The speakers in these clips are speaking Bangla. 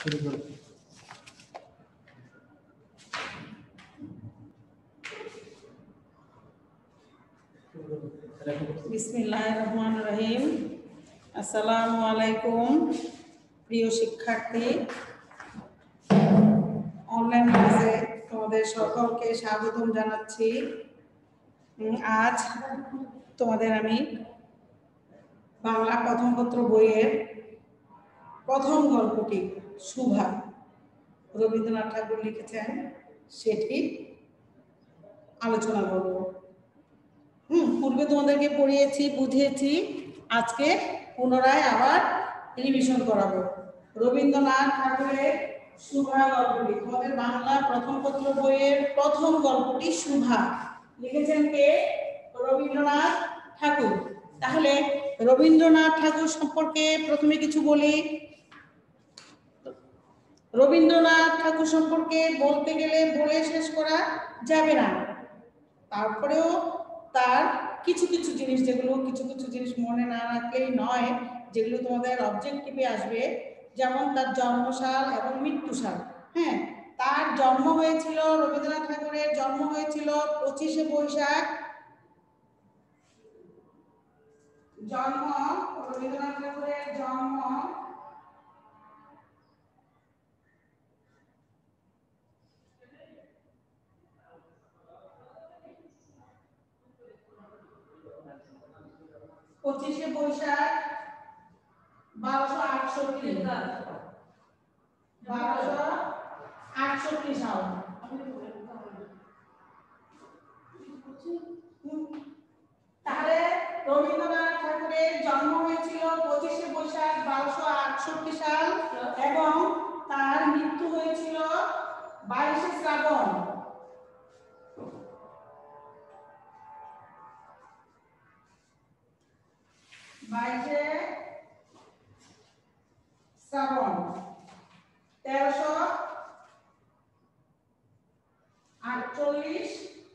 বিসমিল্লাহিররহমানিররহিম। আসসালামু আলাইকুম প্রিয় শিক্ষার্থী, অনলাইন ক্লাসে তোমাদের সকলকে স্বাগতম জানাচ্ছি। আজ তোমাদের আমি বাংলা প্রথম পত্র বইয়ের প্রথম গল্পটি শুভা, রবীন্দ্রনাথ ঠাকুর লিখেছেন, সেটি আলোচনা করব। পূর্বে তোমাদেরকে পড়িয়েছি, বুঝিয়েছি, আজকে পুনরায় আবার রিভিশন করাবো। রবীন্দ্রনাথ ঠাকুরের শুভা গল্পটি, তোমাদের বাংলা প্রথম পত্র বইয়ের প্রথম গল্পটি শুভা, লিখেছেন কে? রবীন্দ্রনাথ ঠাকুর। তাহলে রবীন্দ্রনাথ ঠাকুর সম্পর্কে প্রথমে কিছু বলি। রবীন্দ্রনাথ ঠাকুর সম্পর্কে বলতে গেলে বলে শেষ করা যাবে না। তারপরেও তার কিছু কিছু জিনিস, যেগুলো কিছু কিছু জিনিস মনে না রাখলেই নয়, যেগুলো তোমাদের অবজেক্টিভে আসবে, যেমন তার জন্মসাল এবং মৃত্যুসাল। হ্যাঁ, তার জন্ম হয়েছিল, রবীন্দ্রনাথ ঠাকুরের জন্ম হয়েছিল 25শে বৈশাখ। রবীন্দ্রনাথ ঠাকুরের জন্ম 25শে বৈশাখ 1268 সাল। তাহলে রবীন্দ্রনাথ ঠাকুরের জন্ম হয়েছিল 25শে বৈশাখ 1268 সাল এবং তার মৃত্যু হয়েছিল 22শে শ্রাবণ। শ্রাবণ 1348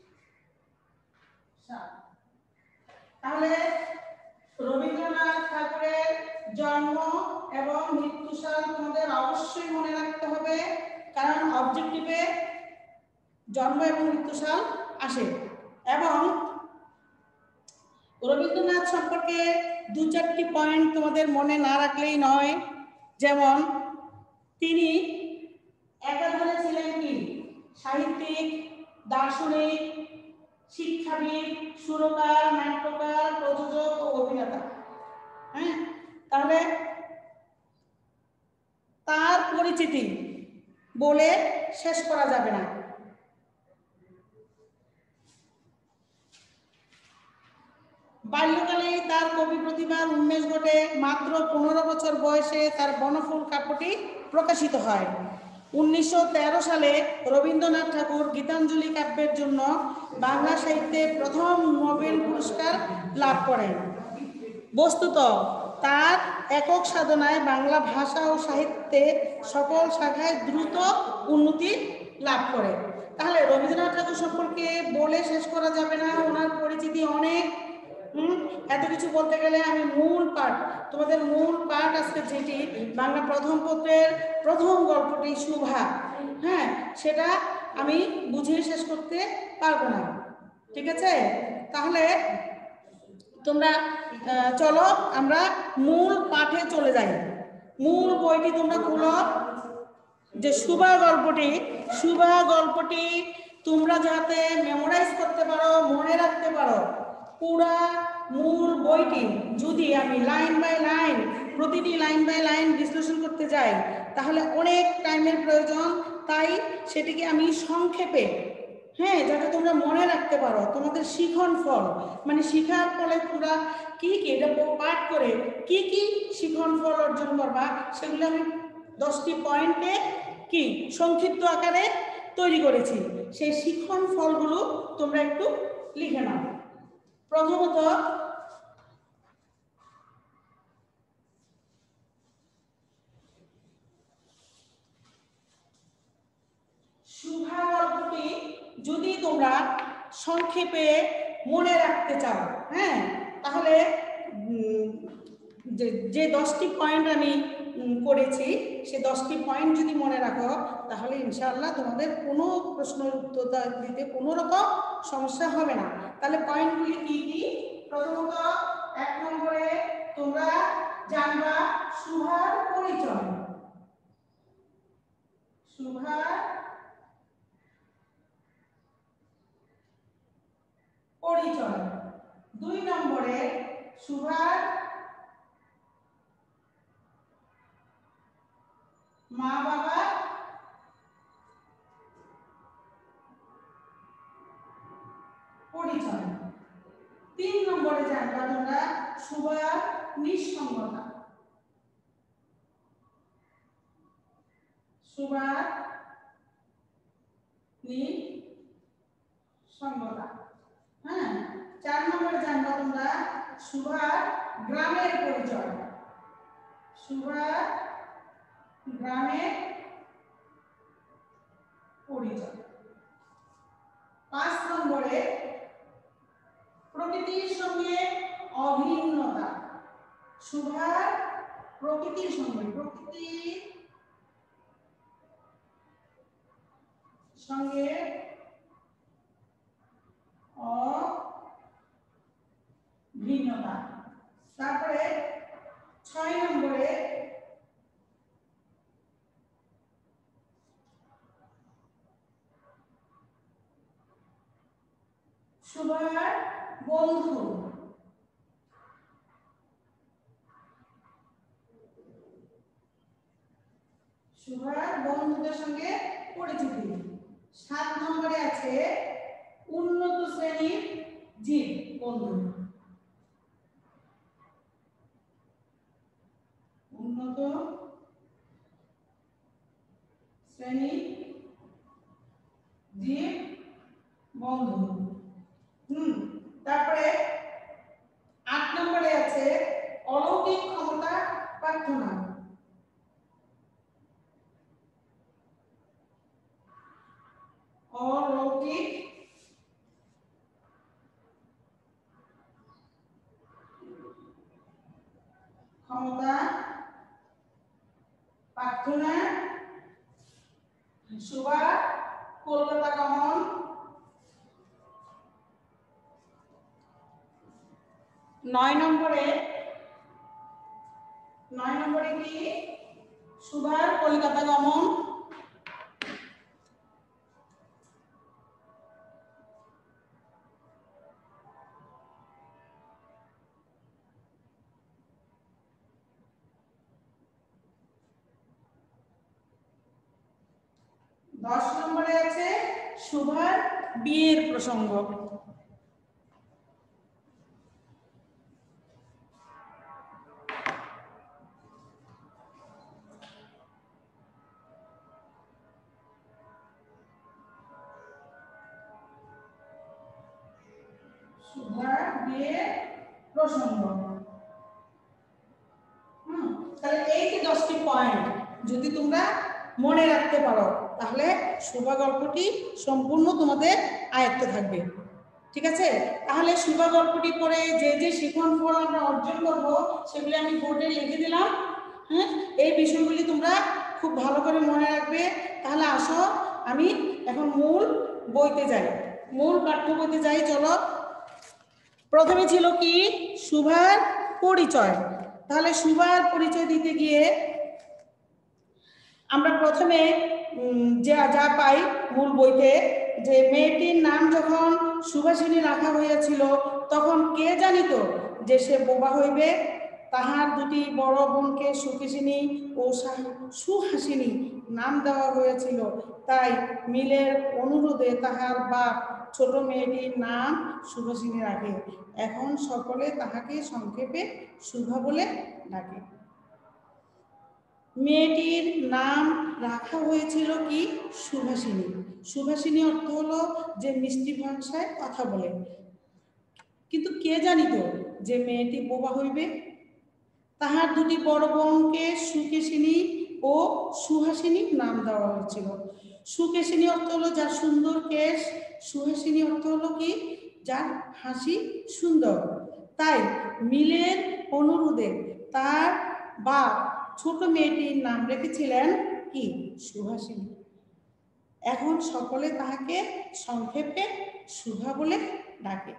সাল। তাহলে রবীন্দ্রনাথ ঠাকুরের জন্ম এবং মৃত্যু সাল তোমাদের অবশ্যই মনে রাখতে হবে, কারণ অবজেক্টিভে জন্ম এবং মৃত্যু সাল আসে। এবং রবীন্দ্রনাথ সম্পর্কে দু চারটি পয়েন্ট তোমাদের মনে না রাখলেই নয়। যেমন তিনি একাধারে ছিলেন কি? সাহিত্যিক, দার্শনিক, শিক্ষাবিদ, সুরকার, নাট্যকার, প্রযোজক ও অভিনেতা। হ্যাঁ, তাহলে তার পরিচিতি বলে শেষ করা যাবে না। বাল্যকালেই তার কবি প্রতিভার উন্মেষ ঘটে। মাত্র 15 বছর বয়সে তার বনফুল কাব্যটি প্রকাশিত হয়। 1913 সালে রবীন্দ্রনাথ ঠাকুর গীতাঞ্জলি কাব্যের জন্য বাংলা সাহিত্যে প্রথম নোবেল পুরস্কার লাভ করেন। বস্তুত তার একক সাধনায় বাংলা ভাষা ও সাহিত্যে সকল শাখায় দ্রুত উন্নতি লাভ করে। তাহলে রবীন্দ্রনাথ ঠাকুর সম্পর্কে বলে শেষ করা যাবে না, ওনার পরিচিতি অনেক। এত কিছু বলতে গেলে আমি তোমাদের মূল পাঠ আজকে যেটি বাংলা প্রথম পত্রের প্রথম গল্পটি শুভা, হ্যাঁ, সেটা আমি বুঝিয়ে শেষ করতে পারবো না। ঠিক আছে? তাহলে তোমরা চলো আমরা মূল পাঠে চলে যাই। মূল বইটি তোমরা খুলো, যে শুভা গল্পটি তোমরা যাতে মেমোরাইজ করতে পারো, মনে রাখতে পারো। পুরা মূল বইটি যদি আমি লাইন বাই লাইন, প্রতিটি লাইন বাই লাইন বিশ্লেষণ করতে যাই, তাহলে অনেক টাইমের প্রয়োজন। তাই সেটিকে আমি সংক্ষেপে, হ্যাঁ, যাতে তোমরা মনে রাখতে পারো, তোমাদের শিখন ফল, মানে শিখার ফলে তোমরা কি কি এটা পাঠ করে কি কি শিখন ফল অর্জন করবা, সেগুলো আমি 10টি পয়েন্টে কি সংক্ষিপ্ত আকারে তৈরি করেছি। সেই শিখন ফলগুলো তোমরা একটু লিখে নাও। প্রথমত, শুভা গল্পটি যদি তোমরা সংক্ষেপে মনে রাখতে চাও, হ্যাঁ, তাহলে যে 10টি পয়েন্ট আমি পড়েছি সে 10টি পয়েন্ট যদি মনে রাখো তাহলে ইনশাআল্লাহ তোমাদের কোনো প্রশ্নের উত্তর দিতে কোনো রকম সমস্যা হবে না। তাহলে পয়েন্টগুলি কি কি? প্রথমত 1 নম্বরে তোমরা জানবা সুভার পরিচয়। সুভার পরিচয়। 2 নম্বরে সুভার মা বাবা পরিচয়। 3 নম্বরে জানবা তোমরা সুভার নিঃসঙ্গতা। সুভার নিঃসঙ্গতা। হ্যাঁ, 4 নম্বরে জানবা তোমরা সুভার গ্রামের পরিচয়। সুভার গ্রামের পরিচয়। 5 নম্বরে প্রকৃতির সঙ্গে অভিন্নতা। সুভার প্রকৃতির সঙ্গে অভিন্নতা। তারপরে 6 নম্বরে সুভার বন্ধু। সুভার বন্ধুদের সঙ্গে পরিচিতি। 7 নম্বরে আছে উন্নত শ্রেণীর জীব বন্ধু। উন্নত শ্রেণীর জীব বন্ধু। তারপরে 8 নম্বরে আছে অলৌকিক ক্ষমতা প্রার্থনা। অলৌকিক ক্ষমতা প্রার্থনা। সুভার কলকাতা গমন। 9 নম্বরে কি সুভার কলকাতা গমন। 10 নম্বরে আছে সুভার বিয়ের প্রসঙ্গ। সুভার বিয়ের প্রসঙ্গ। তাহলে এই যে 10টি পয়েন্ট যদি তোমরা মনে রাখতে পারো তাহলে সুভা গল্পটি সম্পূর্ণ তোমাদের আয়ত্তে থাকবে। ঠিক আছে? তাহলে সুভা গল্পটি পড়ে যে শিখন ফল আমরা অর্জন করব সেগুলি আমি বোর্ডে লিখে দিলাম। হ্যাঁ, এই বিষয়গুলি তোমরা খুব ভালো করে মনে রাখবে। তাহলে আসো আমি এখন মূল বইতে যাই, মূল পাঠ্য বইতে যাই। চলো, প্রথমে ছিল কি সুভার পরিচয়। তাহলে সুভার পরিচয় দিতে গিয়ে আমরা প্রথমে যা পাই মূল বইতে, যে মেয়েটির নাম যখন সুভাষিনী রাখা হয়েছিল তখন কে জানিত যে সে বোবা হইবে। তাহার দুটি বড় বোনকে সুকেশিনী ও সুহাসিনী নাম দেওয়া হয়েছিল। তাই মিলের অনুরোধে তাহার বাপ ছোট মেয়েটির নাম সুভাষিনী রাখে। এখন সকলে তাহাকে সংক্ষেপে সুভা বলে ডাকে। মেয়েটির নাম রাখা হয়েছিল কি সুভাষিনী। সুভাষিনী অর্থ হলো যে মিষ্টি ভাষায় কথা বলে। কিন্তু কে জানিত যে মেয়েটি বোবা হইবে? তাহার দুটি বড় বোনকে সুকেশিনী ও সুহাসিনী নাম দেওয়া হয়েছিল। সুকেশিনী অর্থ হলো যার সুন্দর কেশ, সুহাসিনী অর্থ হলো কি যার হাসি সুন্দর। তাই মিলের অনুরোধে তার বাপ ছোট মেয়েটির নাম রেখেছিলেন কি? সুভাষিনী। এখন সকলে তাহাকে সংক্ষেপে সুভা বলে ডাকে।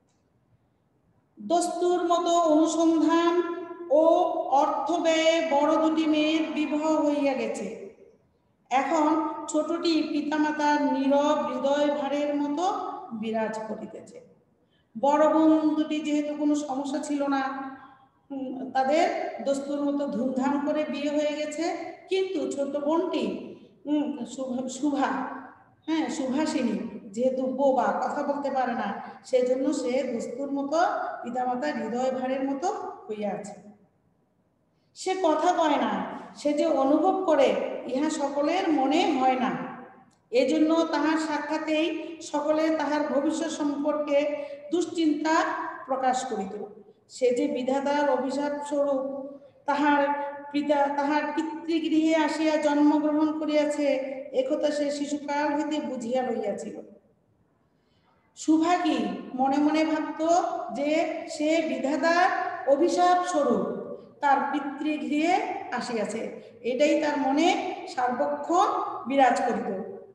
দস্তুর মতো অনুসন্ধান ও অর্থ ব্যয়ে বড় দুটি মেয়ের বিবাহ হইয়া গেছে। এখন ছোটটি পিতামাতার নীরব হৃদয় ভারের মতো বিরাজ করিতেছে। বড় বোন দুটি যেহেতু কোনো সমস্যা ছিল না, তাদের দস্তুর মতো ধুমধাম করে বিয়ে হয়ে গেছে, কিন্তু ছোট বোনটি সুভা, হ্যাঁ সুভাষিনী, যেহেতু বোবা, কথা বলতে পারে না, সেজন্য সে দস্তুর মতো পিতামাতার হৃদয় ভারের মতো হইয়া আছে। সে কথা কয় না, সে যে অনুভব করে ইহা সকলের মনে হয় না। এজন্য তাহার সাক্ষাতেই সকলে তাহার ভবিষ্যৎ সম্পর্কে দুশ্চিন্তা প্রকাশ করিত। সে যে বিধাতার অভিশাপ স্বরূপ তাহার পিতৃগৃহে আসিয়া জন্মগ্রহণ করিয়াছে, একথা সে শিশুকাল হইতে বুঝিয়া লইয়াছিল। সুভা কি মনে মনে ভাবত যে সে বিধাতার অভিশাপ স্বরূপ তার পিতৃগৃহে আসিয়াছে, এটাই তার মনে সার্বক্ষণ বিরাজ করিত।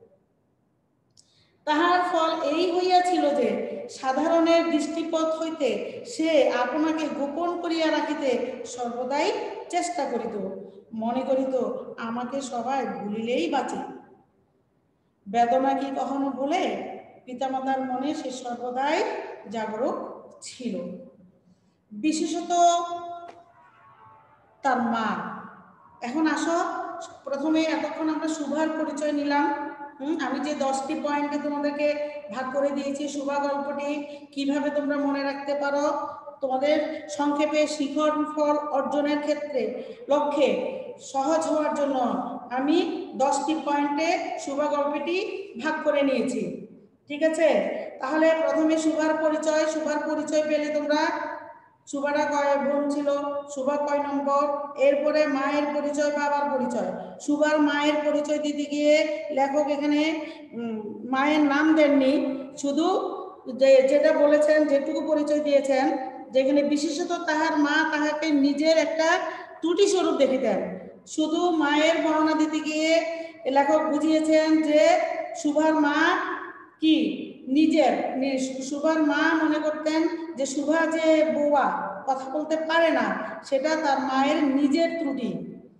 তাহার ফল এই হইয়াছিল যে সাধারণের দৃষ্টিপথ হইতে সে আপনাকে গোপন করিয়া রাখিতে সর্বদাই চেষ্টা করিত। মনে করিত আমাকে সবাই ভুলিলেই বাঁচে। বেদনা কি কখনো বলে? পিতামাতার মনে সে সর্বদাই জাগরুক ছিল, বিশেষত তার মা। এখন আসো, প্রথমে এতক্ষণ আমরা সুভার পরিচয় নিলাম। আমি যে 10টি পয়েন্টে তোমাদেরকে ভাগ করে দিয়েছি সুভা গল্পটি কিভাবে তোমরা মনে রাখতে পারো, তোমাদের সংক্ষেপে শিখন ফল অর্জনের ক্ষেত্রে লক্ষ্যে সহজ হওয়ার জন্য আমি 10টি পয়েন্টে সুভা গল্পটি ভাগ করে নিয়েছি। ঠিক আছে, তাহলে প্রথমে সুভার পরিচয় পেলে তোমরা সুভাটা কয় বোন ছিল, সুভা কয় নম্বর, এরপরে মায়ের পরিচয়, বাবার পরিচয়। সুভার মায়ের পরিচয় দিতে গিয়ে লেখক এখানে মায়ের নাম দেননি, শুধু যেটা বলেছেন, যেটুকু পরিচয় দিয়েছেন, যেখানে বিশেষত তাহার মা তাহাকে নিজের একটা ত্রুটি স্বরূপ দেখিতেন। শুধু মায়ের বর্ণনা দিতে গিয়ে লেখক বুঝিয়েছেন যে সুভার মা কি নিজের, সুভার মা মনে করতেন যে সুভা যে বোবা, কথা বলতে পারে না, সেটা তার মায়ের নিজের ত্রুটি।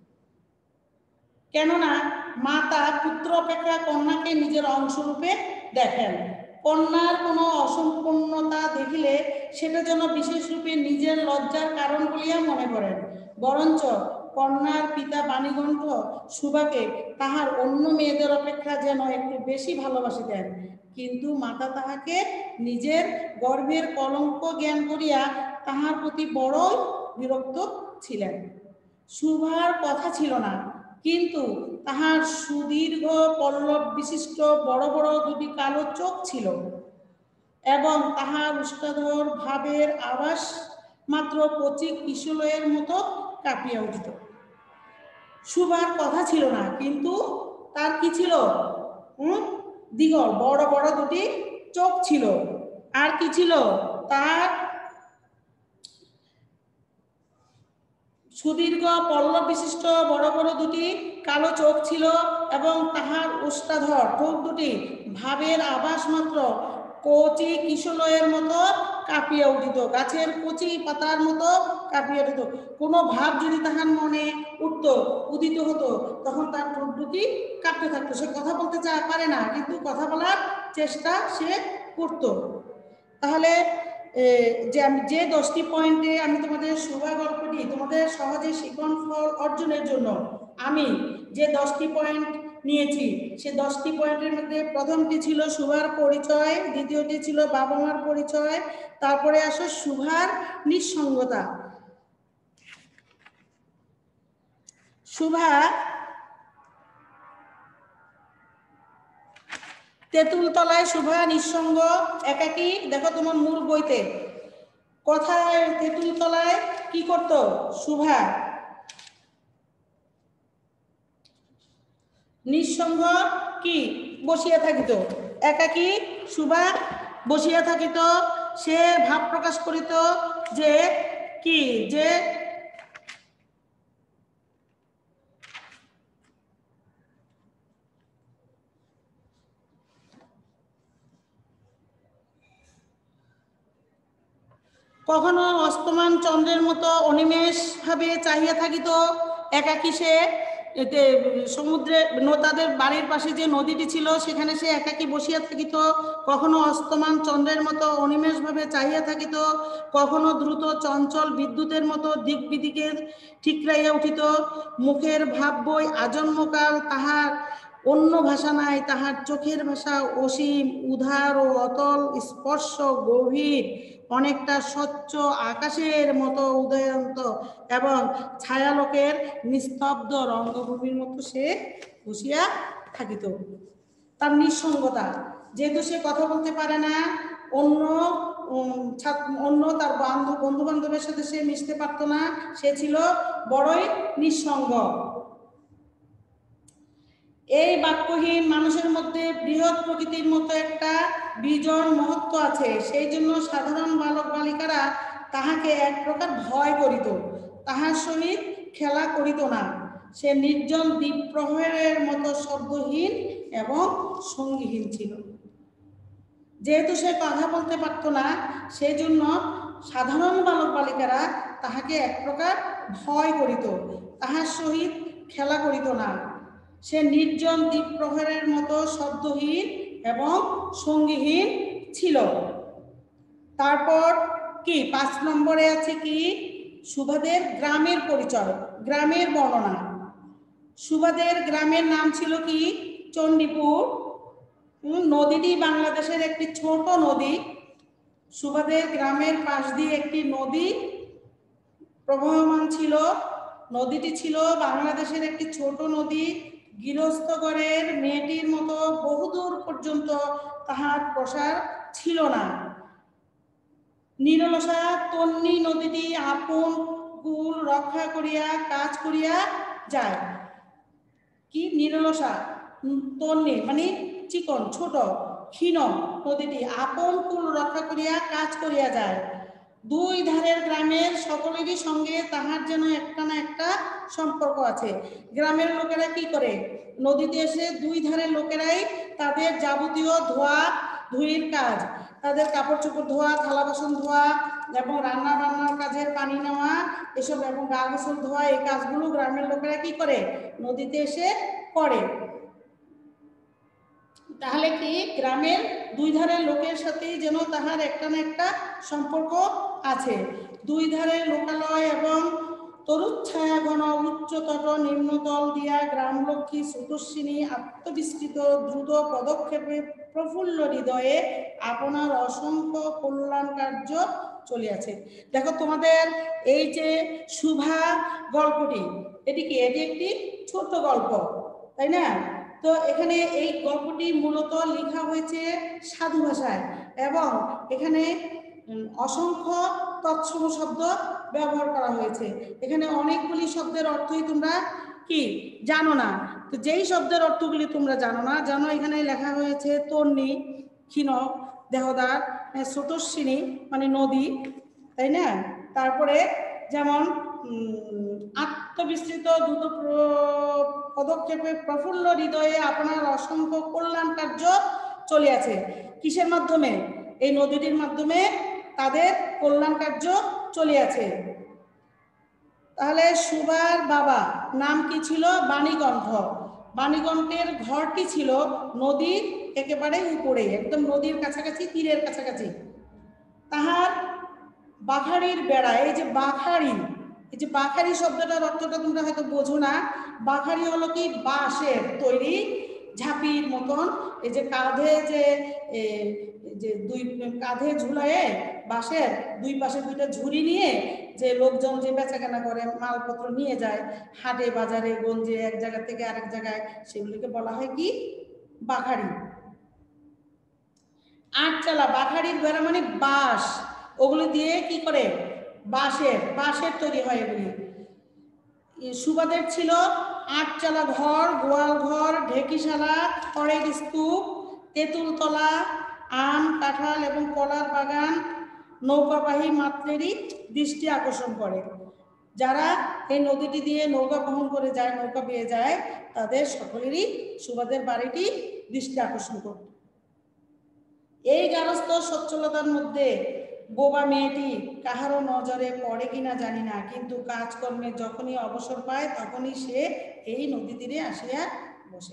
কেননা মাতা পুত্র অপেক্ষা কন্যাকে নিজের অংশরূপে দেখেন। কন্যার কোনো অসম্পূর্ণতা দেখিলে সেটা যেন বিশেষ রূপে নিজের লজ্জার কারণ বলিয়া মনে করেন। বরঞ্চ কন্যার পিতা বাণীকণ্ঠ সুভাকে তাহার অন্য মেয়েদের অপেক্ষা যেন একটু বেশি ভালোবাসিতেন, কিন্তু মাতা তাহাকে নিজের গর্ভের কলঙ্ক জ্ঞান করিয়া তাহার প্রতি বড়ই বিরক্ত ছিলেন। সুভার কথা ছিল না, কিন্তু তাহার সুদীর্ঘ পল্লব বিশিষ্ট বড় বড় দুটি কালো চোখ ছিল এবং তাহার উষ্টাধর ভাবের আভাস মাত্র কচি কিশলয়ের মতো কাঁপিয়া উঠিত। সুভার কথা ছিল না, কিন্তু তার কি ছিল? দিগল বড় বড় দুটি চোখ ছিল। আর কি ছিল? তার সুদীর্ঘ পল্লব বিশিষ্ট বড় বড় দুটি কালো চোখ ছিল এবং তাহার ওষ্ঠাধর ঠোঁট দুটি ভাবের আভাস মাত্র কচি কিশলয়ের মতো কাঁপিয়া উঠিত, গাছের কচি পাতার মতো কাঁপিয়া উঠিত। কোনো ভাব যদি তাহার মনে উদিত হতো, তখন তার ঠোঁট দুটি কাঁপতে থাকতো। সে কথা বলতে পারে না, কিন্তু কথা বলার চেষ্টা সে করত। তাহলে যে 10টি পয়েন্টে আমি তোমাদের সুভা গল্পটি তোমাদের সহজে শিখন ফল অর্জনের জন্য আমি যে 10টি পয়েন্ট নিয়েছি, সে 10টি পয়েন্টের মধ্যে প্রথমটি ছিল সুভার পরিচয়, দ্বিতীয়টি ছিল বাবা মার পরিচয়, তারপরে আসে সুভার নিঃসঙ্গতা। সুভা তেঁতুল তলায় সুভা নিঃসঙ্গ একাকী। দেখো তোমার মূল বইতে কথায় তেঁতুল তলায় কি করত সুভা? নিঃসঙ্গ কি বসিয়া থাকিত, একাকী সুভা বসিয়া থাকিত। সে ভাব প্রকাশ করিত যে কি, যে কখনো অস্তমান চন্দ্রের মতো অনিমেষভাবে চাহিয়া থাকিত, একাকী সে সমুদ্রে তাদের বাড়ির পাশে যে নদীটি ছিল সেখানে সে একাকী বসিয়া থাকিত, কখনো অস্তমান চন্দ্রের মতো অনিমেষভাবে চাহিয়া থাকিত, কখনো দ্রুত চঞ্চল বিদ্যুতের মতো দিক বিদিকে ঠিকরাইয়া উঠিত। মুখের ভাব বই আজন্মকাল, তাহার অন্য ভাষা নাই, তাহার চোখের ভাষা অসীম, উদার ও অতল, স্পর্শ গভীর, অনেকটা স্বচ্ছ আকাশের মতো উদয়ন্ত এবং ছায়ালোকের নিস্তব্ধ রঙ্গভূমির মতো সে বসিয়া থাকিত। তার নিঃসঙ্গতা, যেহেতু সে কথা বলতে পারে না, অন্য তার বন্ধু বান্ধবের সাথে সে মিশতে পারতো না, সে ছিল বড়ই নিঃসঙ্গ। এই বাক্যহীন মানুষের মধ্যে বৃহৎ প্রকৃতির মতো একটা বিজন মহত্ব আছে, সেই জন্য সাধারণ বালক বালিকারা তাহাকে এক প্রকার ভয় করিত, তাহার সহিত খেলা করিত না। সে নির্জন দ্বীপ প্রহরের মতো শব্দহীন এবং সঙ্গীহীন ছিল। যেহেতু সে কথা বলতে পারত না, সেই জন্য সাধারণ বালক বালিকারা তাহাকে এক প্রকার ভয় করিত, তাহার সহিত খেলা করিত না। সে নির্জন দ্বীপ প্রহরের মতো শব্দহীন এবং সঙ্গীহীন ছিল। তারপর কি 5 নম্বরে আছে কি, সুভাদের গ্রামের পরিচয়, গ্রামের বর্ণনা। সুভাদের গ্রামের নাম ছিল কি, চণ্ডীপুর। নদীটি বাংলাদেশের একটি ছোট নদী। সুভাদের গ্রামের পাশ দিয়ে একটি নদী প্রবহমান ছিল। নদীটি ছিল বাংলাদেশের একটি ছোট নদী। গৃহস্থঘরের মেয়েটির মতো বহুদূর পর্যন্ত তাহার প্রসার ছিল না। নিরলসা তন্নি নদীটি আপন কুল রক্ষা করিয়া কাজ করিয়া যায়। কি নিরলসা তন্নি মানে চিকন, ছোট, ক্ষীণ নদীটি আপন কুল রক্ষা করিয়া কাজ করিয়া যায়। দুই ধারের গ্রামের সকলেরই সঙ্গে তাহার যেন একটা না একটা সম্পর্ক আছে। গ্রামের লোকেরা কি করে, নদীতে এসে দুই ধারের লোকেরাই তাদের যাবতীয় ধোয়া ধুইয়ের কাজ, তাদের কাপড় চোপড় ধোয়া, থালা বাসন ধোয়া এবং রান্না বান্নার কাজের পানি নেওয়া এসব এবং গা গোসল ধোয়া, এই কাজগুলো গ্রামের লোকেরা কি করে, নদীতে এসে করে। তাহলে কি গ্রামের দুই ধারের লোকের সাথেই যেন তাহার একটা না একটা সম্পর্ক আছে। দুই ধারের লোকালয় এবং তরুচ্ছায়া ঘন উচ্চতর নিম্নতল দিয়া গ্রামলক্ষ্মী সুতস্বিনী আত্মবিস্তৃত দ্রুত পদক্ষেপে প্রফুল্ল হৃদয়ে আপনার অসংখ্য কল্যাণ কার্য চলিয়াছে। দেখো তোমাদের এই যে শুভা গল্পটি, এটি একটি ছোট গল্প, তাই না? তো এখানে এই গল্পটি মূলত লেখা হয়েছে সাধু ভাষায় এবং এখানে অসংখ্য তৎসম শব্দ ব্যবহার করা হয়েছে। এখানে অনেকগুলি শব্দের অর্থই তোমরা কি জানো না। তো যেই শব্দের অর্থগুলি তোমরা জানো না, জানো এখানে লেখা হয়েছে তন্নি, ক্ষীণ, দেহদার, স্রোতস্বিনী মানে নদী, তাই না? তারপরে যেমন আত্মবিস্তৃত দ্রুত পদক্ষেপে প্রফুল্ল হৃদয়ে আপনার অসংখ্য কল্যাণ কার্য চলিয়াছে। কিসের মাধ্যমে? এই নদীটির মাধ্যমে তাদের কল্যাণ কার্য চলিয়াছে। তাহলে সুভার বাবা নাম কি ছিল? বাণীকণ্ঠ। বাণীকণ্ঠের ঘরটি ছিল নদীর একেবারে উপরে, একদম নদীর কাছাকাছি, তীরের কাছাকাছি। তাহার বাঘাড়ির বেড়া, এই যে বাঘাড়ি, এই যে বাঘাড়ি শব্দটার অর্থটা তোমরা হয়তো বোঝো না। বাঘাড়ি হলো কি বাঁশের তৈরি ঝাঁপির মতন, এই যে কাঁধে যে দুই কাঁধে ঝুলায়ে বাঁশের দুই পাশে দুইটা ঝুড়ি নিয়ে যে লোকজন যে বেচাকেনা করে, মালপত্র নিয়ে যায় হাটে বাজারে গঞ্জে এক জায়গা থেকে আরেক জায়গায়, সেগুলিকে বলা হয় কি বাঘাড়ি। আটচালা, বাঘাড়ির বেড়া মানে বাঁশ, ওগুলি দিয়ে কি করে, বাঁশের তৈরি হয় এগুলি। সুবাদের ছিল আটচালা ঘর, গোয়াল ঘর, ঢেকিশালা, খড়ের স্তূপ, তেঁতুলতলা, আম, কাঁঠাল এবং কলার বাগান নৌকাবাহী মাত্রেরই দৃষ্টি আকর্ষণ করে। যারা এই নদীটি দিয়ে নৌকা বহন করে যায়, নৌকা বেয়ে যায়, তাদের সকলেরই সুবাদের বাড়িটি দৃষ্টি আকর্ষণ করত। এই গারস্থ সচ্ছলতার মধ্যে বোবা মেয়েটি কাহারও নজরে পড়ে কিনা জানি না, কিন্তু কাজকর্মে যখনই অবসর পায় তখনই সে এই নদী তীরে আসিয়া বসে।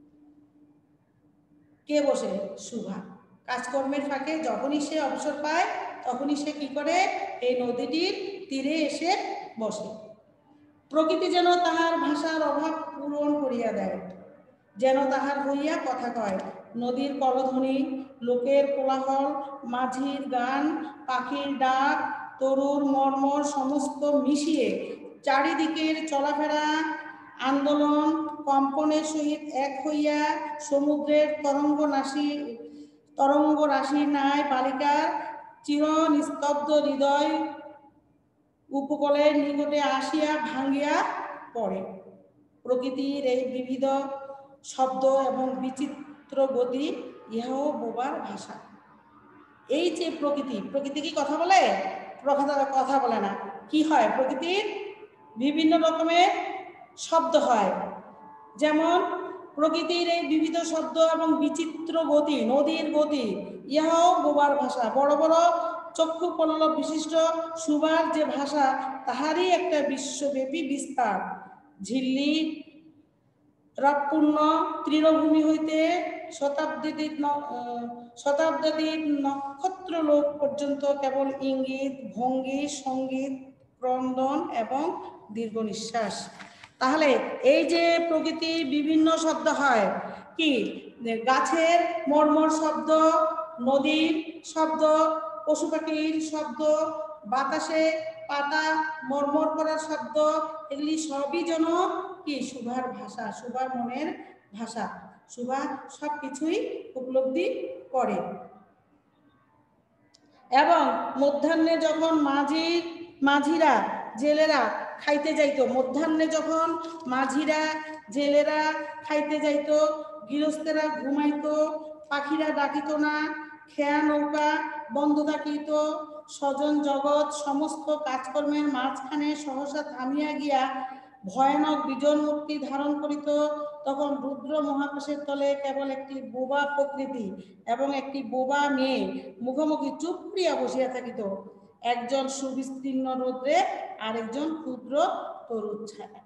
কে বসে? শুভা। কাজকর্মের ফাঁকে যখনই সে অবসর পায় তখনই সে কি করে? এই নদীটির তীরে এসে বসে। প্রকৃতি যেন তাহার ভাষার অভাব পূরণ করিয়া দেয়, যেন তাহার হইয়া কথা কয়। নদীর কলধ্বনি, লোকের কোলাহল, মাঝির গান, পাখির ডাক, তরুর মর্মর সমস্ত মিশিয়ে চারিদিকের চলাফেরা আন্দোলন কম্পনের সহিত এক হইয়া সমুদ্রের তরঙ্গ রাশির ন্যায় বালিকার চির নিস্তব্ধ হৃদয় উপকূলের নিকটে আসিয়া ভাঙ্গিয়া পড়ে। প্রকৃতির এই বিবিধ শব্দ এবং বিচিত্র গতি, ইহাও বোবার ভাষা। এই যে প্রকৃতি কি কথা বলে? কথা বলে না। কি হয়? প্রকৃতির বিভিন্ন রকমের শব্দ হয়, যেমন প্রকৃতির এই বিবিধ শব্দ এবং বিচিত্র গতি, নদীর গতি, ইহাও বোবার ভাষা। বড় বড় চক্ষু পল্লব বিশিষ্ট সুভার যে ভাষা, তাহারই একটা বিশ্বব্যাপী বিস্তার। ঝিল্লি রাপপূর্ণ তৃণভূমি হইতে শতাব্দীর নক্ষত্রলোক পর্যন্ত কেবল ইঙ্গিত, ভঙ্গি, সঙ্গীত, ক্রন্দন এবং দীর্ঘ নিঃশ্বাস। তাহলে এই যে প্রকৃতির বিভিন্ন শব্দ হয়, কি? গাছের মর্মর শব্দ, নদীর শব্দ, পশু পাখির শব্দ, বাতাসে পাতা মর্মর করার শব্দ, এগুলি সবই যেন কি? শুভার ভাষা, শুভার মনের ভাষা। শুভা সব কিছুই উপলব্ধি করে। এবং মধ্যাহ্নে যখন মাঝিরা জেলেরা খাইতে যাইত, মধ্যাহ্নে যখন মাঝিরা জেলেরা খাইতে যাইত, গৃহস্থেরা ঘুমাইত, পাখিরা ডাকিত না, খেয়া নৌকা বন্ধ থাকিত, স্বজন জগৎ সমস্ত কাজকর্মের মাঝখানে সহসা থামিয়া গিয়া ভয়ানক বিজন মূর্তি ধারণ করিত, তখন রুদ্র মহাকাশের তলে কেবল একটি বোবা প্রকৃতি এবং একটি বোবা মেয়ে মুখোমুখি চুপ করিয়া বসিয়া থাকিত, একজন সুবিস্তীর্ণ রৌদ্রে, আরেকজন ক্ষুদ্র তরুর ছায়া।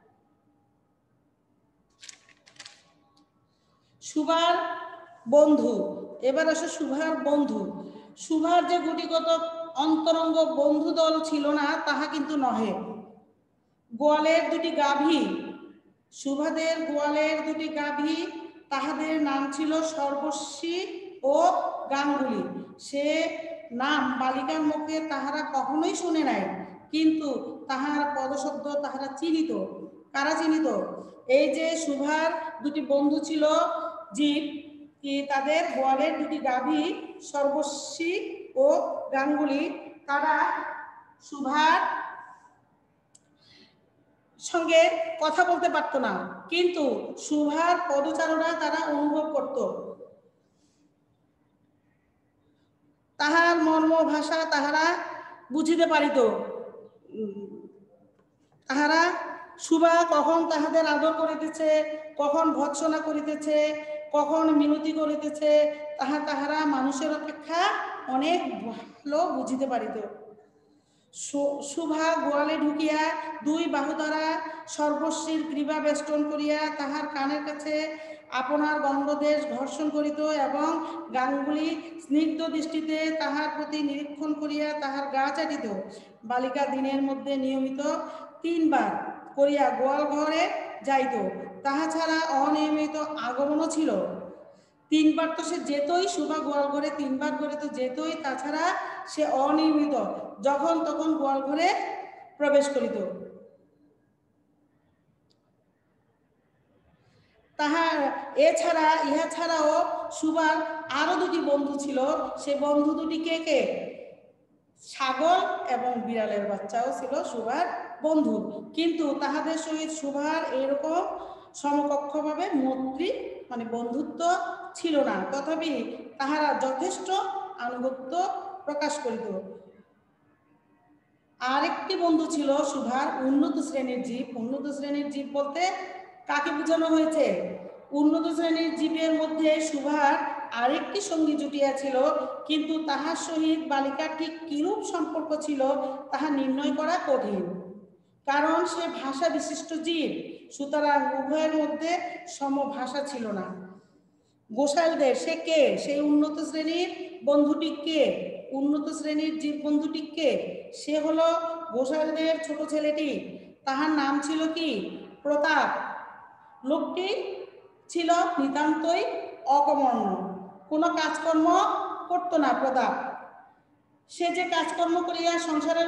শুভার বন্ধু। এবার আসে শুভার বন্ধু। শুভার যে গুটিগত অন্তরঙ্গ বন্ধু দল ছিল না, তাহা কিন্তু নহে। গোয়ালের দুটি গাভী, শুভাদের গোয়ালের দুটি গাভী, তাহাদের নাম ছিল সর্বস্বী ও গাঙ্গুলি। সে নাম বালিকার মুখে তাহারা কখনোই শুনে নাই, কিন্তু তাহার পদশব্দ তাহারা চিনিত। কারা চিনিত? এই যে শুভার দুটি বন্ধু ছিল জীব, তাদের গোয়ালের দুটি গাভী সর্বস্বী ও গাঙ্গুলি, তারা শুভার সঙ্গে কথা বলতে পারতো না, কিন্তু শুভার পদচারণা তারা অনুভব করত। তাহার মর্ম ভাষা তাহারা বুঝিতে পারিত। তাহারা শুভা কখন তাহাদের আদর করিতেছে, কখন ভৎসনা করিতেছে, কখন মিনতি করিতেছে, তাহারা মানুষের অপেক্ষা অনেক ভালো বুঝিতে পারিত। শুভা গোয়ালে ঢুকিয়া দুই বাহু দ্বারা সর্বস্বীর গ্রীবা বেষ্টন করিয়া তাহার কানের কাছে আপনার গন্ধদেশ ঘর্ষণ করিত এবং গাঙ্গুলি স্নিগ্ধ দৃষ্টিতে তাহার প্রতি নিরীক্ষণ করিয়া তাহার গা চাটিত। বালিকা দিনের মধ্যে নিয়মিত 3 বার করিয়া গোয়াল ঘরে যাইত, তাহা ছাড়া অনিয়মিত আগমনও ছিল। 3 বার তো সে যেতই, শুভা গোয়াল ঘরে 3 বার করে তো যেতই, তাছাড়া সে অনিয়মিত যখন তখন গোয়াল ঘরে প্রবেশ করিত। ইহা ছাড়াও শুভার আরো দুটি বন্ধু ছিল। সে বন্ধু দুটি কে কে? ছাগল এবং বিড়ালের বাচ্চাও ছিল শুভার বন্ধু, কিন্তু তাহাদের সহিত শুভার এরকম সমকক্ষভাবে মৈত্রী বন্ধুত্ব ছিল না। তথাপি তাহারা যথেষ্ট আনুগত্য প্রকাশ করিত। আরেকটি বন্ধু ছিল শুভার উন্নত শ্রেণীর জীব। উন্নত শ্রেণীর জীব বলতে কাকে বোঝানো হয়েছে? উন্নত শ্রেণীর জীবের মধ্যে শুভার আরেকটি সঙ্গী জুটিয়াছিল, কিন্তু তাহার সহিত বালিকার ঠিক কিরূপ সম্পর্ক ছিল তাহা নির্ণয় করা কঠিন, কারণ সে ভাষা বিশিষ্ট জীব, সুতরাং উভয়ের মধ্যে সমভাষা ছিল না। গোসাইলদের সে কে? সেই উন্নত শ্রেণীর বন্ধুটি কে? উন্নত শ্রেণীর জীব বন্ধুটি কে? সে হলো গোসাইলদের ছোট ছেলেটি। তাহার নাম ছিল কি? প্রতাপ। লোকটি ছিল নিতান্তই অকর্মণ্য, কোনো কাজকর্ম করতো না প্রতাপ। সে যে কাজকর্ম করিয়া সংসারের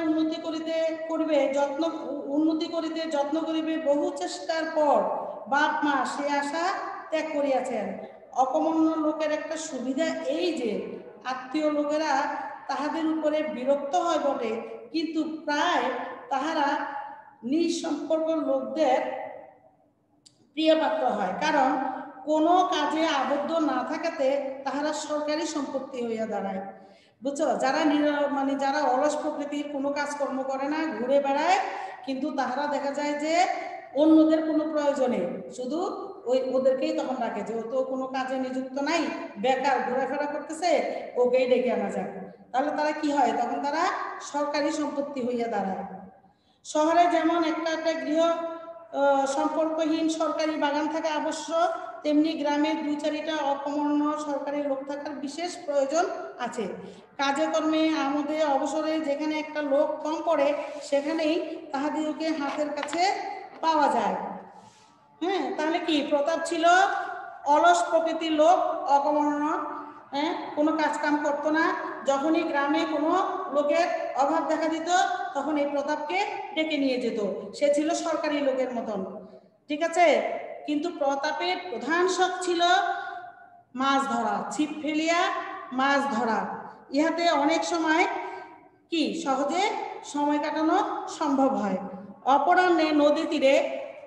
উন্নতি করিতে যত্ন করিবে, বহু চেষ্টার পর বাপ মা সে আশা ত্যাগ করিয়াছেন। অকর্মণ্য লোকের একটা সুবিধা এই যে আত্মীয় লোকেরা তাহাদের উপরে বিরক্ত হয় বটে, কিন্তু প্রায় তাহারা নিঃসম্পর্ক লোকদের প্রিয়পাত্র হয়, কারণ কোনো কাজে আবদ্ধ না থাকাতে তাহারা সরকারি সম্পত্তি হইয়া দাঁড়ায়। বুঝছো? যারা অলস প্রকৃতির, কোনো কাজকর্ম করে না, ঘুরে বেড়ায়, কিন্তু তাহারা দেখা যায় যে অন্যদের কোনো প্রয়োজনে শুধু ওদেরকেই তখন ডাকে যে ও তো কোনো কাজে নিযুক্ত নাই, বেকার ঘোরাফেরা করতেছে, ওকেই ডেকে আনা যাক। তাহলে তারা কি হয়? তখন তারা সরকারি সম্পত্তি হইয়া দাঁড়ায়। শহরে যেমন একটা গৃহ সম্পর্কহীন সরকারি বাগান থাকা আবশ্যক, তেমনি গ্রামে ২-৪টা অকর্মণ্য সরকারি লোক থাকার বিশেষ প্রয়োজন আছে। কাজে কর্মে আমোদে অবসরে যেখানে একটা লোক কম পড়ে, সেখানেই তাহাদিওকে হাতের কাছে পাওয়া যায়। হ্যাঁ, তাহলে কি প্রতাপ ছিল অলস প্রকৃতির লোক, অকর্মণ্য, কোনো কাজকাম করতো না। যখনই গ্রামে কোনো লোকের অভাব দেখা দিত, তখন এই প্রতাপকে ডেকে নিয়ে যেত। সে ছিল সরকারি লোকের মতন, ঠিক আছে? কিন্তু প্রতাপের প্রধান শখ ছিল মাছ ধরা, ছিপ ফেলিয়া মাছ ধরা। ইহাতে অনেক সময় কি সহজে সময় কাটানো সম্ভব হয়। অপরাহ্নে নদী তীরে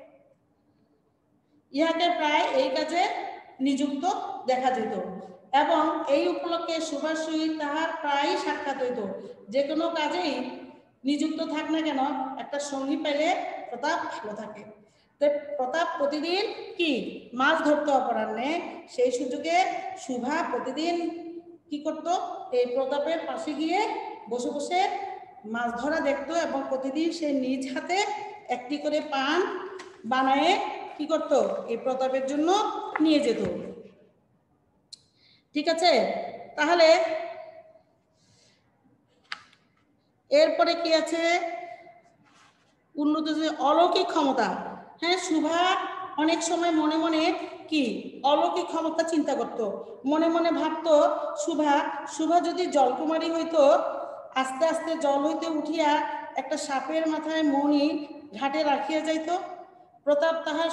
ইহাকে প্রায় এই কাজে নিযুক্ত দেখা যেত, এবং এই উপলক্ষে সুভার সহিত তাহার প্রায়ই সাক্ষাৎ হইত। যে কোনো কাজেই নিযুক্ত থাক না কেন, একটা সঙ্গী পেলে প্রতাপ ভালো থাকে। তো প্রতাপ প্রতিদিন কি মাছ ধরতো অপরাহ্নে। সেই সুযোগে সুভা প্রতিদিন কি করতো? এই প্রতাপের পাশে গিয়ে বসে বসে মাছ ধরা দেখতো, এবং প্রতিদিন সে নিজ হাতে একটি করে পান বানায়ে কি করতো? এই প্রতাপের জন্য নিয়ে যেত। ঠিক আছে? তাহলে এরপরে কি আছে? উন্নত অলৌকিক ক্ষমতা। হ্যাঁ, সুভা অনেক সময় মনে মনে কি অলৌকিক ক্ষমতা চিন্তা করত। মনে মনে ভাবতো সুভা যদি জলকুমারী হইতো, আস্তে আস্তে জল হইতে উঠিয়া একটা সাপের মাথায় মণি ঘাটে রাখিয়া যাইত। প্রতাপ তাহার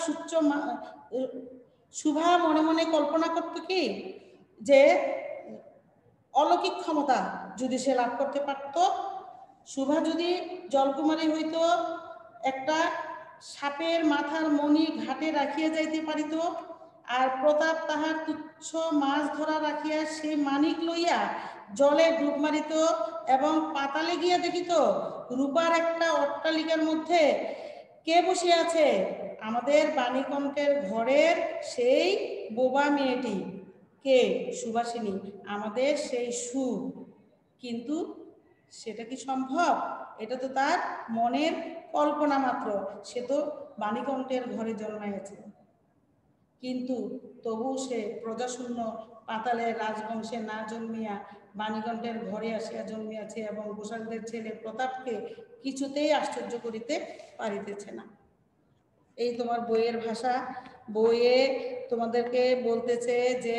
সুভা মনে মনে কল্পনা করত কি যে অলৌকিক ক্ষমতা যদি সে লাভ করতে পারত, সুভা যদি জলকুমারী হইতো, একটা সাপের মাথার মণি ঘাটে রাখিয়া যাইতে পারিত, আর প্রতাপ তাহার তুচ্ছ মাছ ধরা রাখিয়া সে মানিক লইয়া জলে ডুব মারিত, এবং পাতালে গিয়া দেখিত রূপার একটা অট্টালিকার মধ্যে কে বসে আছে? আমাদের বাণীকণ্ঠের ঘরের সেই বোবা মেয়েটি। কে? সুবাসিনী, আমাদের সেই সু। কিন্তু সেটা কি সম্ভব? এটা তো তার মনের কল্পনা মাত্র। সে তো বাণীকণ্ঠের ঘরে জন্মাইয়াছে, কিন্তু তবু সে প্রজাশূন্য পাতালের রাজবংশে না জন্মিয়া বাণীকণ্ঠের ঘরে আসিয়া জন্মিয়াছে, এবং গোসালদের ছেলে প্রতাপকে কিছুতেই আশ্চর্য করিতে পারিতেছে না। এই তোমার বইয়ের ভাষা। বইয়ে তোমাদেরকে বলতেছে যে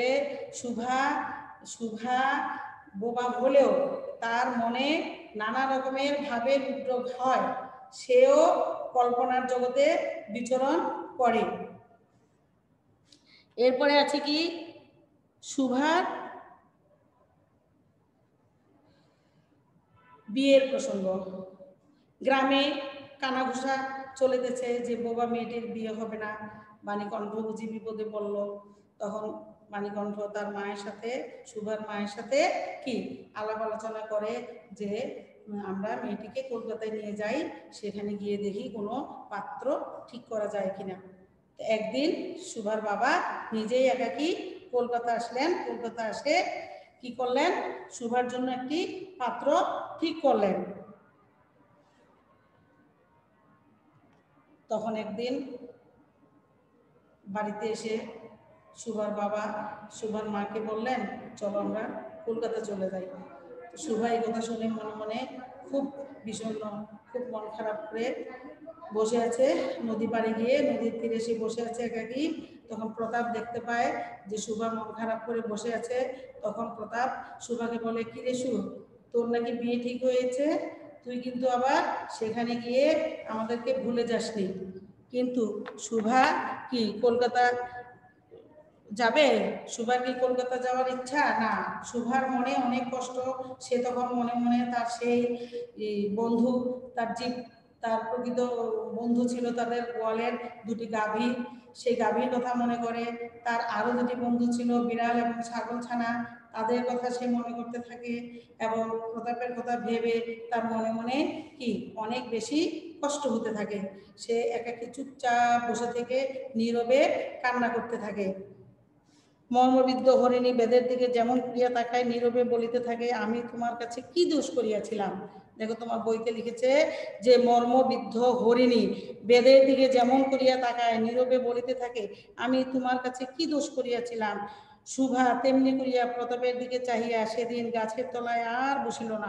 সুভা বোবা হলেও তার মনে নানা রকমের ভাবের উদ্যোগ হয়, সেও কল্পনার জগতে বিচরণ করে। এরপরে আছে কি সুভার বিয়ের প্রসঙ্গ। গ্রামে কানাঘুষা চলেতেছে যে বোবা মেয়েটির বিয়ে হবে না। বাণীকণ্ঠ বুঝি বিপদে পড়ল। তখন বাণীকণ্ঠ তার মায়ের সাথে, সুভার মায়ের সাথে কি আলাপ আলোচনা করে যে আমরা মেয়েটিকে কলকাতায় নিয়ে যাই, সেখানে গিয়ে দেখি কোনো পাত্র ঠিক করা যায় কিনা। একদিন সুভার বাবা নিজেই একাকী কলকাতা আসলেন। কলকাতা এসে কি করলেন, শুভার জন্য একটি পাত্র ঠিক করলেন। তখন একদিন বাড়িতে এসে শুভার বাবা শুভার মাকে বললেন, চলো আমরা কলকাতা চলে যাই। শুভা এই কথা শুনে মনে মনে খুব বিষণ্ণ, খুব মন খারাপ করে বসে আছে। নদী পাড়ে গিয়ে নদীর তীরে এসে বসে আছে একাকী। তখন প্রতাপ দেখতে পায় যে শুভা মন খারাপ করে বসে আছে। তখন প্রতাপ শুভাকে বলে, কি রে শু, তোর নাকি বিয়ে ঠিক হয়েছে, তুই কিন্তু আবার সেখানে গিয়ে আমাদেরকে ভুলে যাসনি। কিন্তু শুভা কি কলকাতা যাবে? শুভার কি কলকাতা যাওয়ার ইচ্ছা? না, শুভার মনে অনেক কষ্ট। সে তখন মনে মনে তার সেই বন্ধু, তার যে তার প্রকৃত বন্ধু ছিল, তাদের গোয়ালের দুটি গাভী, সেই গাভীর কথা মনে করে। তার আরও দুটি বন্ধু ছিল, বিড়াল এবং ছাগল ছানা, তাদের কথা সে মনে করতে থাকে। এবং প্রতাপের কথা ভেবে তার মনে মনে কি অনেক বেশি কষ্ট হতে থাকে। সে একাকী চুপচাপ বসে থেকে নীরবে কান্না করতে থাকে। মর্মবিদ্ধ হরিণী বেদের দিকে যেমন করিয়া তাকায়, নীরবে বলিতে থাকে, আমি তোমার কাছে কি দোষ করিয়াছিলাম। দেখো তোমার বইতে লিখেছে যে মর্মবিদ্ধ হরিণী বেদের দিকে যেমন করিয়া তাকায়, নীরবে বলিতে থাকে, আমি তোমার কাছে কি দোষ করিয়াছিলাম। শুভা তেমনি করিয়া প্রতাপের দিকে চাহিয়া সেদিন গাছের তলায় আর বসিল না।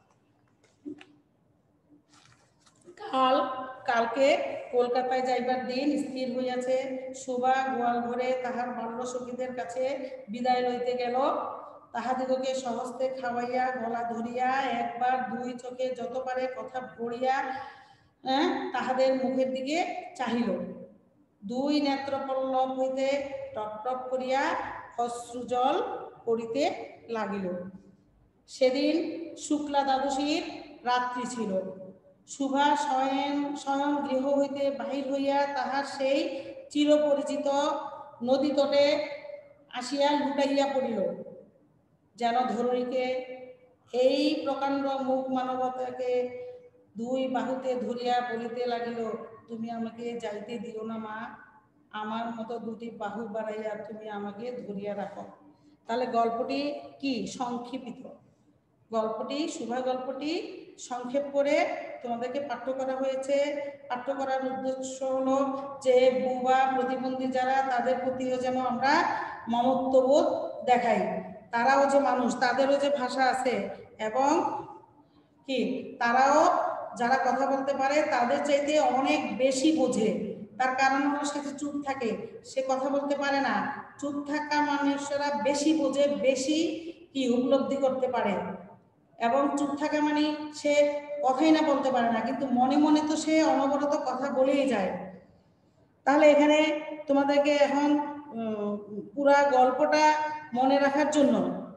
কালকে কলকাতায় যাইবার দিন স্থির হইয়াছে। শুভা গোয়াল ঘরে তাহার বাল্য সখীদের কাছে বিদায় লইতে গেল। তাহাদিগকে সহস্তে খাওয়াইয়া গলা ধরিয়া একবার দুই চোখে যত পারে কথা ভরিয়া তাহাদের মুখের দিকে চাহিল। দুই নেত্রপল্লব হইতে টপ টপ করিয়া অশ্রুজল পড়িতে লাগিল। সেদিন শুক্লা দ্বাদশীর রাত্রি ছিল। শুভা স্বয়ং গৃহ হইতে বাহির হইয়া তাহার সেই চিরপরিচিত নদী তটে আসিয়া লুটাইয়া পড়িল। যেন ধরণীকে এই প্রকাণ্ড মুখ মানবতাকে দুই বাহুতে ধরিয়া বলিতে লাগিল, তুমি আমাকে যাইতে দিও না মা, আমার মতো দুটি বাহু বাড়াইয়া তুমি আমাকে ধরিয়া রাখো। তাহলে গল্পটি কি সংক্ষিপ্ত গল্পটি, শুভা গল্পটি সংক্ষেপ করে তোমাদেরকে পাঠ্য করা হয়েছে। পাঠ্য করার উদ্দেশ্য হলো যে বুবা প্রতিবন্ধী যারা, তাদের প্রতিও যেন আমরা মমত্ববোধ দেখাই। তারাও যে মানুষ, তাদেরও যে ভাষা আছে, এবং কি তারাও যারা কথা বলতে পারে তাদের চাইতে অনেক বেশি বোঝে। তার কারণ হলো সে যে চুপ থাকে, সে কথা বলতে পারে না। চুপ থাকা মানুষেরা বেশি বোঝে, বেশি কি উপলব্ধি করতে পারে। এবং চুপ থাকা মানে সে কথাই না বলতে পারে না, কিন্তু মনে মনে তো সে অনবরত কথা বলেই যায়। তাহলে এখানে তোমাদেরকে এখন পুরা গল্পটা মনে রাখার জন্য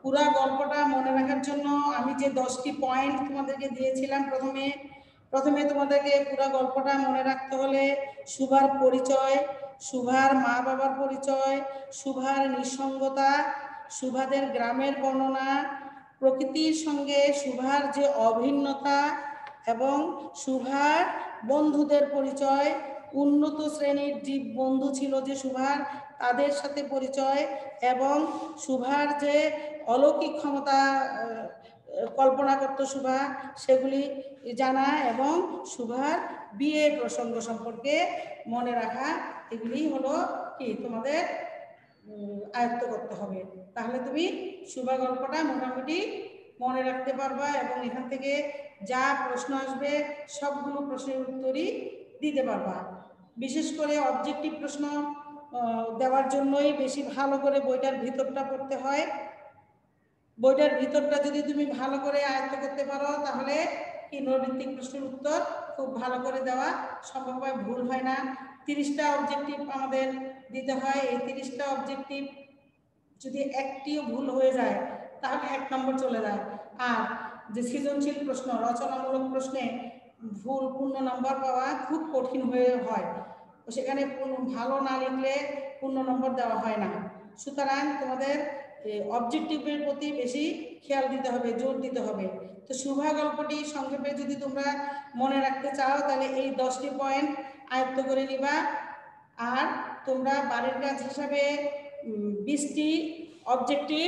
আমি যে 10টি পয়েন্ট তোমাদেরকে দিয়েছিলাম, প্রথমে তোমাদেরকে পুরা গল্পটা মনে রাখতে হলে শুভার পরিচয়, শুভার মা বাবার পরিচয়, শুভার নিঃসঙ্গতা, শুভাদের গ্রামের বর্ণনা, প্রকৃতির সঙ্গে শুভার যে অভিন্নতা, এবং শুভার বন্ধুদের পরিচয়, উন্নত শ্রেণীর জীব বন্ধু ছিল যে শুভার, তাদের সাথে পরিচয়, এবং শুভার যে অলৌকিক ক্ষমতা কল্পনা করত শুভা, সেগুলি জানা, এবং শুভার বিয়ের প্রসঙ্গ সম্পর্কে মনে রাখা। এগুলি হলো কি তোমাদের আয়ত্ত করতে হবে। তাহলে তুমি শুভা গল্পটা মোটামুটি মনে রাখতে পারবা, এবং এখান থেকে যা প্রশ্ন আসবে সবগুলো প্রশ্নের উত্তরই দিতে পারবা। বিশেষ করে অবজেক্টিভ প্রশ্ন দেওয়ার জন্যই বেশি ভালো করে বইটার ভিতরটা পড়তে হয়। বইটার ভিতরটা যদি তুমি ভালো করে আয়ত্ত করতে পারো, তাহলে কেন্দ্রভিত্তিক প্রশ্নের উত্তর খুব ভালো করে দেওয়া সম্ভব হয়, ভুল হয় না। 30টা অবজেক্টিভ আমাদের দিতে হয়। এই 30টা অবজেক্টিভ যদি একটিও ভুল হয়ে যায় তাহলে 1 নম্বর চলে যায়। আর যে সৃজনশীল প্রশ্ন, রচনামূলক প্রশ্নে ভুল পূর্ণ নম্বর পাওয়া খুব কঠিন হয়ে হয়। তো সেখানে ভালো না লিখলে পূর্ণ নম্বর দেওয়া হয় না। সুতরাং তোমাদের অবজেক্টিভের প্রতি বেশি খেয়াল দিতে হবে, জোর দিতে হবে। তো শুভা গল্পটি সংক্ষেপে যদি তোমরা মনে রাখতে চাও, তাহলে এই 10টি পয়েন্ট আয়ত্ত করে নিবা। আর তোমরা বাড়ির কাজ হিসাবে 20টি অবজেক্টিভ,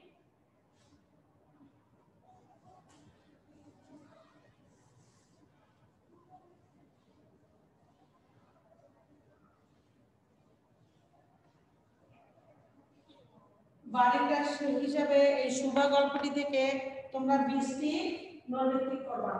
বাড়ির কাজ হিসাবে এই সুভা গল্পটি থেকে তোমরা 20টি নৈর্ব্যক্তিক করবা।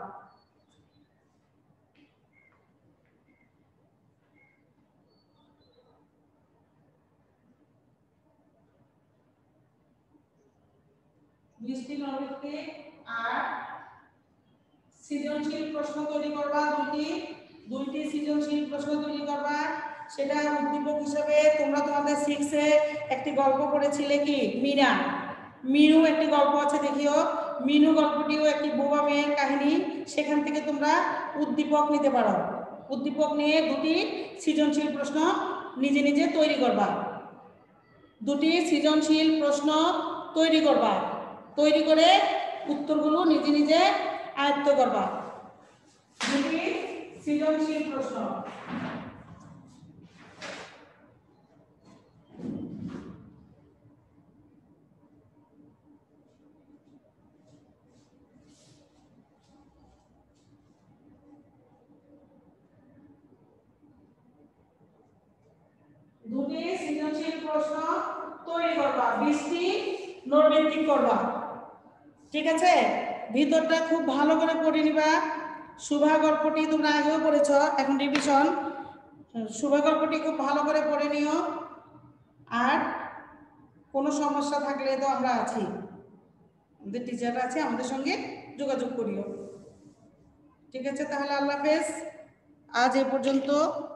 আর সৃজনশীল প্রশ্ন তৈরি করবা, দুইটি সৃজনশীল প্রশ্ন তৈরি করবা। সেটা উদ্দীপক হিসেবে তোমরা তোমাদের 6-এ একটি গল্প পড়েছিলে কি মীরা, মিনু একটি গল্প আছে দেখিও, মিনু গল্পটিও একটি বোবা মেয়ের কাহিনী। সেখান থেকে তোমরা উদ্দীপক নিতে পারো, উদ্দীপক নিয়ে দুটি সৃজনশীল প্রশ্ন নিজে নিজে তৈরি করবা, দুটি সৃজনশীল প্রশ্ন তৈরি করবা, তৈরি করে উত্তরগুলো নিজে নিজে আয়ত্ত করবা। দুটি সৃজনশীল প্রশ্ন, দুটি সৃজনশীল প্রশ্ন তৈরি করবা, 20টি নৈর্ব্যক্তিক করবা। ঠিক আছে, ভিতরটা খুব ভালো করে পড়ে নিবা। সুভা গল্পটি তোমরা আগেও পড়েছ, এখন রিভিশন। সুভা গল্পটি খুব ভালো করে পড়ে নিও, আর কোনো সমস্যা থাকলে তো আমরা আছি, আমাদের টিচাররা আছে, আমাদের সঙ্গে যোগাযোগ করিও। ঠিক আছে, তাহলে আল্লাহ হাফেজ, আজ এ পর্যন্ত।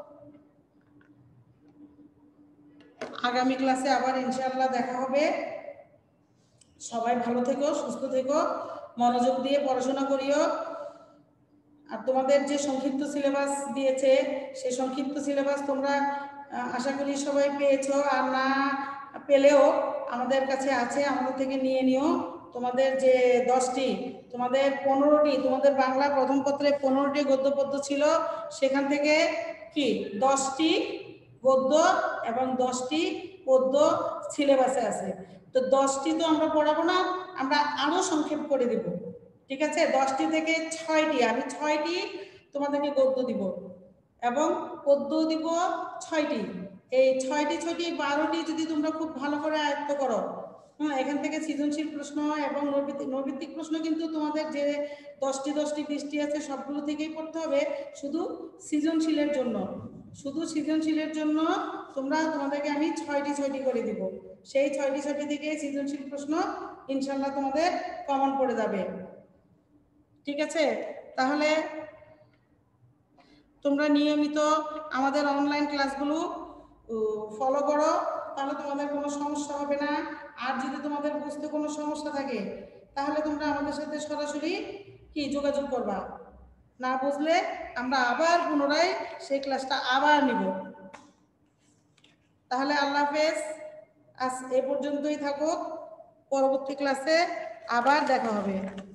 আগামী ক্লাসে আবার ইনশাআল্লাহ দেখা হবে। সবাই ভালো থেকো, সুস্থ থেকো, মনোযোগ দিয়ে পড়াশোনা করিও। আর তোমাদের যে সংক্ষিপ্ত সিলেবাস দিয়েছে সেই সংক্ষিপ্ত সিলেবাস তোমরা আশা করি সবাই পেয়েছো, আর না পেলেও আমাদের কাছে আছে, আমাদের থেকে নিয়ে নিও। তোমাদের যে 10টি, তোমাদের 15টি, তোমাদের বাংলা প্রথম পত্রে 15টি গদ্য পদ্য ছিল, সেখান থেকে কি 10টি গদ্য এবং 10টি পদ্য সিলেবাসে আছে। তো 10টি তো আমরা পড়াবো না, আমরা আরো সংক্ষেপ করে দেব। ঠিক আছে, 10টি থেকে 6টি, আমি 6টি তোমাদেরকে গদ্য দিব এবং পদ্য দিব 6টি। এই 6টি 12টি যদি তোমরা খুব ভালো করে আয়ত্ত করো, এখান থেকে সৃজনশীল প্রশ্ন এবং নৈর্ব্যক্তিক প্রশ্ন কিন্তু তোমাদের যে 10টি 20টি আছে সবগুলো থেকেই পড়তে হবে। শুধু সৃজনশীলের জন্য, শুধু সৃজনশীলের জন্য তোমাদেরকে আমি 6টি করে দিব। সেই 6টি থেকে সৃজনশীল প্রশ্ন ইনশাল্লাহ তোমাদের কমন পড়ে যাবে। ঠিক আছে, তাহলে তোমরা নিয়মিত আমাদের অনলাইন ক্লাসগুলো ফলো করো, তাহলে তোমাদের কোনো সমস্যা হবে না। আর যদি তোমাদের বুঝতে কোনো সমস্যা থাকে তাহলে তোমরা আমাদের সাথে সরাসরি কি যোগাযোগ করবা, না বুঝলে আমরা আবার পুনরায় সেই ক্লাসটা আবার নিব। তাহলে আল্লাহ হাফেজ, আজ এ পর্যন্তই থাকুক, পরবর্তী ক্লাসে আবার দেখা হবে।